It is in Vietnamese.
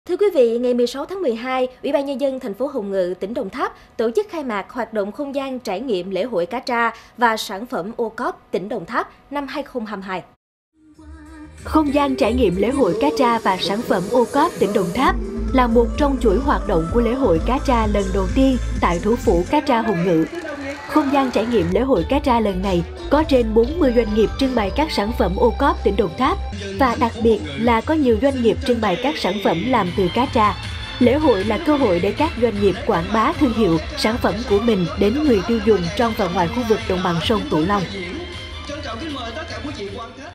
Thưa quý vị, ngày 16 tháng 12, Ủy ban Nhân dân thành phố Hồng Ngự, tỉnh Đồng Tháp tổ chức khai mạc hoạt động không gian trải nghiệm lễ hội cá tra và sản phẩm ô cóp tỉnh Đồng Tháp năm 2022. Không gian trải nghiệm lễ hội cá tra và sản phẩm ô cóp tỉnh Đồng Tháp là một trong chuỗi hoạt động của lễ hội cá tra lần đầu tiên tại thủ phủ cá tra Hồng Ngự. Không gian trải nghiệm lễ hội cá tra lần này có trên 40 doanh nghiệp trưng bày các sản phẩm ô cóp tỉnh Đồng Tháp và đặc biệt là có nhiều doanh nghiệp trưng bày các sản phẩm làm từ cá tra. Lễ hội là cơ hội để các doanh nghiệp quảng bá thương hiệu, sản phẩm của mình đến người tiêu dùng trong và ngoài khu vực đồng bằng sông Cửu Long.